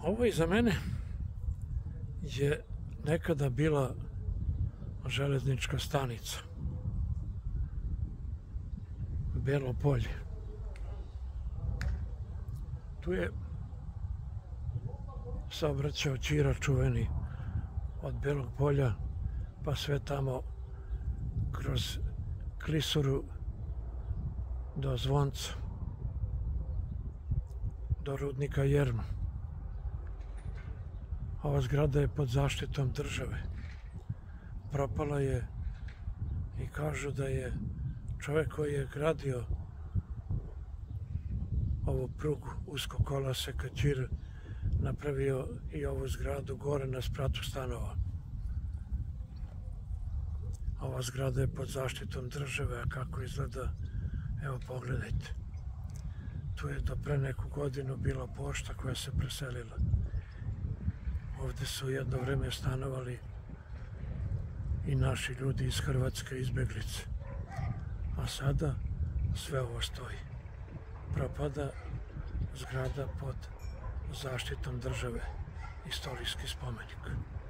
Ovo iza mene je nekada bila železnička stanica. Belo polje. Tu je saobraćao Ćira čuveni od Belog polja pa sve tamo kroz Klisuru do Zvonca, do rudnika Jerma. Ova zgrada je pod zaštitom države. Propala je i kažu da je čovjek koji je gradio ovu prugu uskokoloseka Ćir napravio i ovu zgradu gore na spratu stanova. Ova zgrada je pod zaštitom države, a kako izgleda, evo pogledajte. Tu je do pre neku godinu bila pošta koja se preselila. Ovde su jedno vreme stanovali i naši ljudi iz Hrvatske izbeglice. A sada sve ovo stoji. Propada zgrada pod zaštitom države, istorijski spomenik.